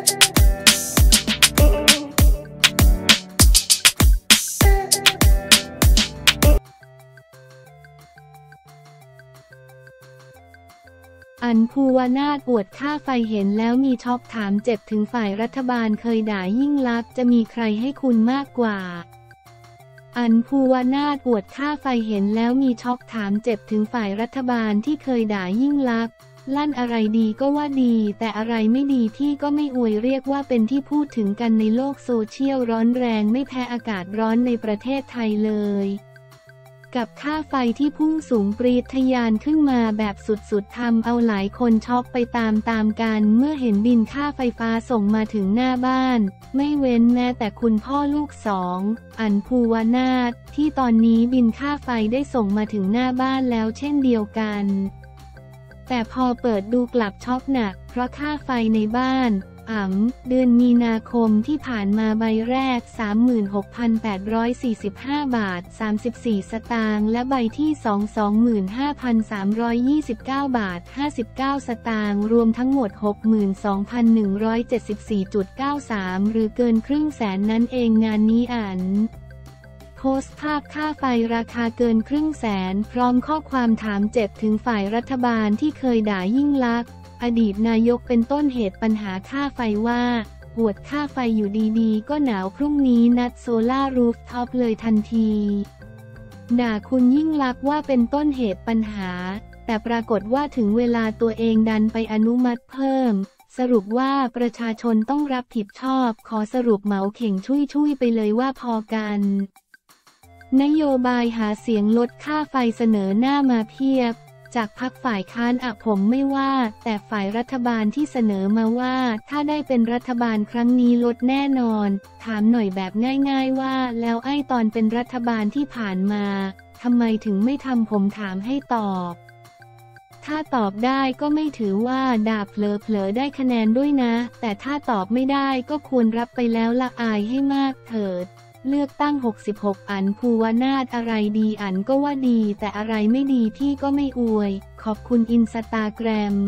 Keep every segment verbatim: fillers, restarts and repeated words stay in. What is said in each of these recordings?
อัญภูวนาถอวดค่าไฟเห็นแล้วมีช็อกถามเจ็บถึงฝ่ายรัฐบาลเคยด่ายิ่งลักษณ์จะมีใครให้คุณมากกว่าอัญภูวนาถอวดค่าไฟเห็นแล้วมีช็อกถามเจ็บถึงฝ่ายรัฐบาลที่เคยด่ายิ่งลักษณ์ลั่นอะไรดีก็ว่าดีแต่อะไรไม่ดีที่ก็ไม่อวยเรียกว่าเป็นที่พูดถึงกันในโลกโซเชียลร้อนแรงไม่แพ้อากาศร้อนในประเทศไทยเลยกับค่าไฟที่พุ่งสูงปรีดทะยานขึ้นมาแบบสุดๆทำเอาหลายคนช็อกไปตามๆกันเมื่อเห็นบินค่าไฟฟ้าส่งมาถึงหน้าบ้านไม่เว้นแม้แต่คุณพ่อลูกสองอัญภูวนาถที่ตอนนี้บินค่าไฟได้ส่งมาถึงหน้าบ้านแล้วเช่นเดียวกันแต่พอเปิดดูกลับช็อกหนักเพราะค่าไฟในบ้านอ่ำเดือนมีนาคมที่ผ่านมาใบแรก สามหมื่นหกพันแปดร้อยสี่สิบห้า บาท สามสิบสี่ สตางค์และใบที่สอง สองหมื่นห้าพันสามร้อยยี่สิบเก้า บาท ห้าสิบเก้า สตางค์รวมทั้งหมด หกหมื่นสองพันหนึ่งร้อยเจ็ดสิบสี่จุดเก้าสาม หรือเกินครึ่งแสนนั่นเองงานนี้อันโพสต์ภาพค่าไฟราคาเกินครึ่งแสนพร้อมข้อความถามเจ็บถึงฝ่ายรัฐบาลที่เคยด่ายิ่งลักษณ์อดีตนายกเป็นต้นเหตุปัญหาค่าไฟว่าหวดค่าไฟอยู่ดีๆก็หนาวพรุ่งนี้นัดโซล่ารูฟท็อปเลยทันทีด่าคุณยิ่งลักษณ์ว่าเป็นต้นเหตุปัญหาแต่ปรากฏว่าถึงเวลาตัวเองดันไปอนุมัติเพิ่มสรุปว่าประชาชนต้องรับผิดชอบขอสรุปเหมาเข่งช่วยๆไปเลยว่าพอกันนโยบายหาเสียงลดค่าไฟเสนอหน้ามาเพียบจากพรรคฝ่ายค้านอะผมไม่ว่าแต่ฝ่ายรัฐบาลที่เสนอมาว่าถ้าได้เป็นรัฐบาลครั้งนี้ลดแน่นอนถามหน่อยแบบง่ายๆว่าแล้วไอ้ตอนเป็นรัฐบาลที่ผ่านมาทำไมถึงไม่ทำผมถามให้ตอบถ้าตอบได้ก็ไม่ถือว่าดาบเผลอๆได้คะแนนด้วยนะแต่ถ้าตอบไม่ได้ก็ควรรับไปแล้วละอายให้มากเถิดเลือกตั้งหกสิบหกอัญภูวนาถอะไรดีอัญก็ว่าดีแต่อะไรไม่ดีพี่ก็ไม่อวยขอบคุณอินสตาแกรม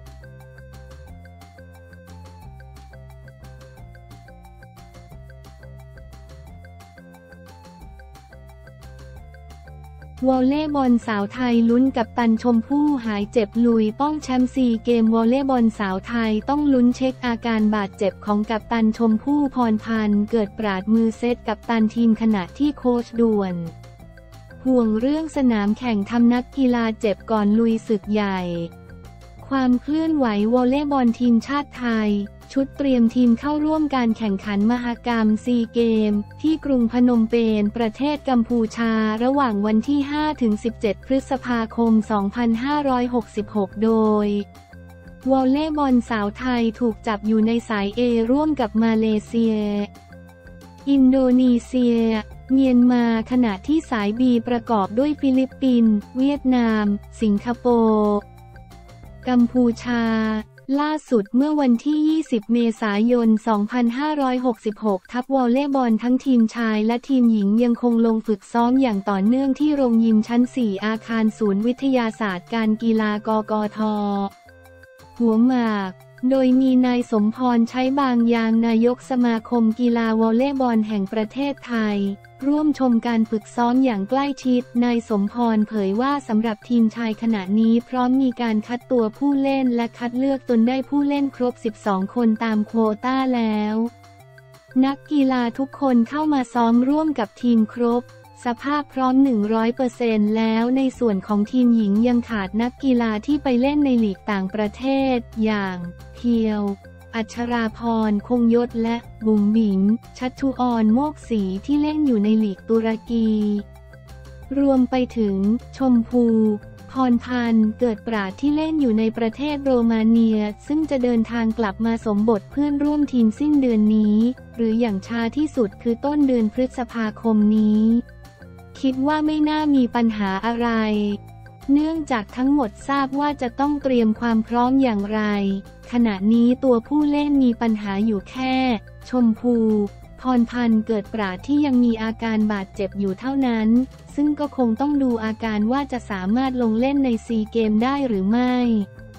วอลเลย์บอลสาวไทยลุ้นกัปตันชมพู่หายเจ็บลุยป้องแชมป์ซีเกมวอลเลย์บอลสาวไทยต้องลุ้นเช็คอาการบาดเจ็บของกัปตันชมพู่พรพันธ์เกิดปราดมือเซตกัปตันทีมขณะที่โค้ชด่วนห่วงเรื่องสนามแข่งทำนักกีฬาเจ็บก่อนลุยศึกใหญ่ความเคลื่อนไหววอลเลย์บอลทีมชาติไทยชุดเตรียมทีมเข้าร่วมการแข่งขันมหกรรมซีเกมที่กรุงพนมเปญประเทศกัมพูชาระหว่างวันที่ ห้าถึงสิบเจ็ด พฤษภาคม สองพันห้าร้อยหกสิบหก โดยวอลเลย์บอลสาวไทยถูกจับอยู่ในสาย A ร่วมกับมาเลเซียอินโดนีเซียเมียนมาขณะที่สาย B ประกอบด้วยฟิลิปปินส์เวียดนามสิงคโปร์กัมพูชาล่าสุดเมื่อวันที่ ยี่สิบ เมษายน สองพันห้าร้อยหกสิบหก ทัพวอลเลย์บอลทั้งทีมชายและทีมหญิงยังคงลงฝึกซ้อมอย่างต่อเนื่องที่โรงยิมชั้น สี่ อาคารศูนย์วิทยาศาสตร์การกีฬากกท.หัวหมากโดยมีนายสมพรใช้บางยางนายกสมาคมกีฬาวอลเลย์บอลแห่งประเทศไทยร่วมชมการฝึกซ้อมอย่างใกล้ชิดนายสมพรเผยว่าสำหรับทีมชายขณะนี้พร้อมมีการคัดตัวผู้เล่นและคัดเลือกจนได้ผู้เล่นครบสิบสองคนตามโควต้าแล้วนักกีฬาทุกคนเข้ามาซ้อมร่วมกับทีมครบสภาพพร้อม หนึ่งร้อยเปอร์เซ็นต์ แล้วในส่วนของทีมหญิงยังขาดนักกีฬาที่ไปเล่นในลีกต่างประเทศอย่างเพียวอัชราพรคงยศและบุ๋มบิ๋มชัชชุอรโมกศรีที่เล่นอยู่ในลีกตุรกีรวมไปถึงชมพูพรพันธ์เกิดปราดที่เล่นอยู่ในประเทศโรมาเนียซึ่งจะเดินทางกลับมาสมบทเพื่อนร่วมทีมสิ้นเดือนนี้หรืออย่างช้าที่สุดคือต้นเดือนพฤษภาคมนี้คิดว่าไม่น่ามีปัญหาอะไรเนื่องจากทั้งหมดทราบว่าจะต้องเตรียมความพร้อมอย่างไรขณะนี้ตัวผู้เล่นมีปัญหาอยู่แค่ชมพูพรพันธ์เกิดปราดที่ยังมีอาการบาดเจ็บอยู่เท่านั้นซึ่งก็คงต้องดูอาการว่าจะสามารถลงเล่นในซีเกมได้หรือไม่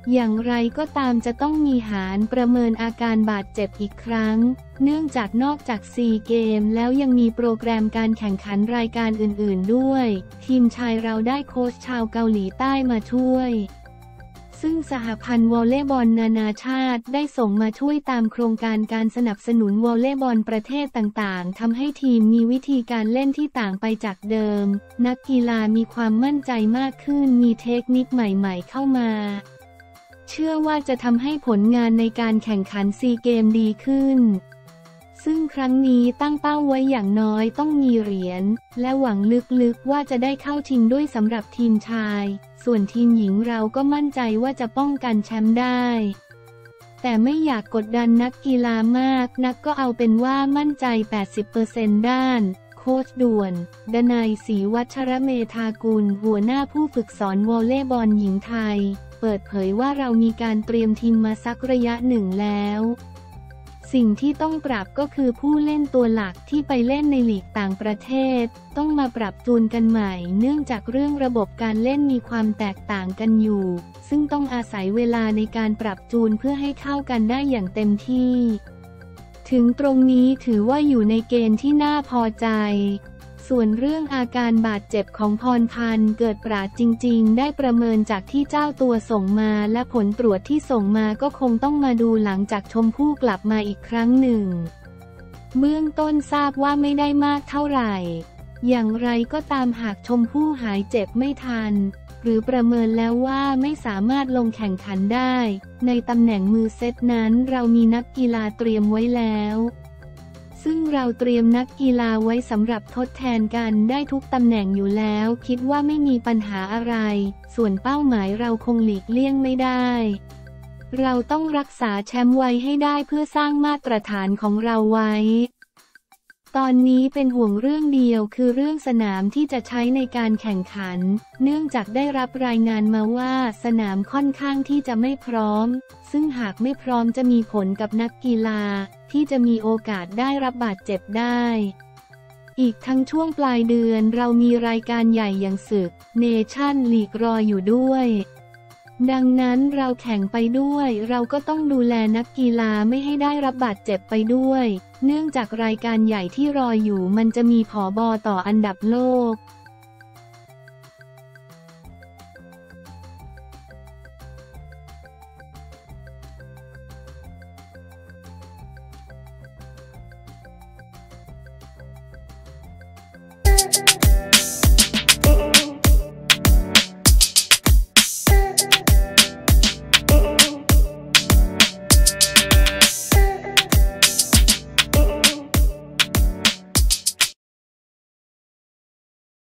อย่างไรก็ตามจะต้องมีหารประเมินอาการบาดเจ็บอีกครั้งเนื่องจากนอกจากซีเกมแล้วยังมีโปรแกรมการแข่งขันรายการอื่นๆด้วยทีมชายเราได้โค้ชชาวเกาหลีใต้มาช่วยซึ่งสหพันธ์วอลเลย์บอลนานาชาติได้ส่งมาช่วยตามโครงการการสนับสนุนวอลเลย์บอลประเทศต่างๆทำให้ทีมมีวิธีการเล่นที่ต่างไปจากเดิมนักกีฬามีความมั่นใจมากขึ้นมีเทคนิคใหม่ๆเข้ามาเชื่อว่าจะทำให้ผลงานในการแข่งขันซีเกมดีขึ้นซึ่งครั้งนี้ตั้งเป้าไว้อย่างน้อยต้องมีเหรียญและหวังลึกๆว่าจะได้เข้าชิงด้วยสำหรับทีมชายส่วนทีมหญิงเราก็มั่นใจว่าจะป้องกันแชมป์ได้แต่ไม่อยากกดดันนักกีฬามากนักก็เอาเป็นว่ามั่นใจ แปดสิบเปอร์เซ็นต์ ด้านโค้ชด่วนดนัยศรีวัชรเมธากุลหัวหน้าผู้ฝึกสอนวอลเลย์บอลหญิงไทยเปิดเผยว่าเรามีการเตรียมทีมมาสักระยะหนึ่งแล้วสิ่งที่ต้องปรับก็คือผู้เล่นตัวหลักที่ไปเล่นในลีกต่างประเทศต้องมาปรับจูนกันใหม่เนื่องจากเรื่องระบบการเล่นมีความแตกต่างกันอยู่ซึ่งต้องอาศัยเวลาในการปรับจูนเพื่อให้เข้ากันได้อย่างเต็มที่ถึงตรงนี้ถือว่าอยู่ในเกณฑ์ที่น่าพอใจส่วนเรื่องอาการบาดเจ็บของพรพันธ์เกิดปราดจริงๆได้ประเมินจากที่เจ้าตัวส่งมาและผลตรวจที่ส่งมาก็คงต้องมาดูหลังจากชมพู่กลับมาอีกครั้งหนึ่งเบื้องต้นทราบว่าไม่ได้มากเท่าไหร่อย่างไรก็ตามหากชมพู่หายเจ็บไม่ทันหรือประเมินแล้วว่าไม่สามารถลงแข่งขันได้ในตำแหน่งมือเซตนั้นเรามีนักกีฬาเตรียมไว้แล้วซึ่งเราเตรียมนักกีฬาไว้สำหรับทดแทนกันได้ทุกตำแหน่งอยู่แล้วคิดว่าไม่มีปัญหาอะไรส่วนเป้าหมายเราคงหลีกเลี่ยงไม่ได้เราต้องรักษาแชมป์ไว้ให้ได้เพื่อสร้างมาตรฐานของเราไว้ตอนนี้เป็นห่วงเรื่องเดียวคือเรื่องสนามที่จะใช้ในการแข่งขันเนื่องจากได้รับรายงานมาว่าสนามค่อนข้างที่จะไม่พร้อมซึ่งหากไม่พร้อมจะมีผลกับนักกีฬาที่จะมีโอกาสได้รับบาดเจ็บได้อีกทั้งช่วงปลายเดือนเรามีรายการใหญ่อย่างศึกเนชั่นลีกรออยู่ด้วยดังนั้นเราแข่งไปด้วยเราก็ต้องดูแลนักกีฬาไม่ให้ได้รับบาดเจ็บไปด้วยเนื่องจากรายการใหญ่ที่รออยู่มันจะมีผบ.ต่ออันดับโลก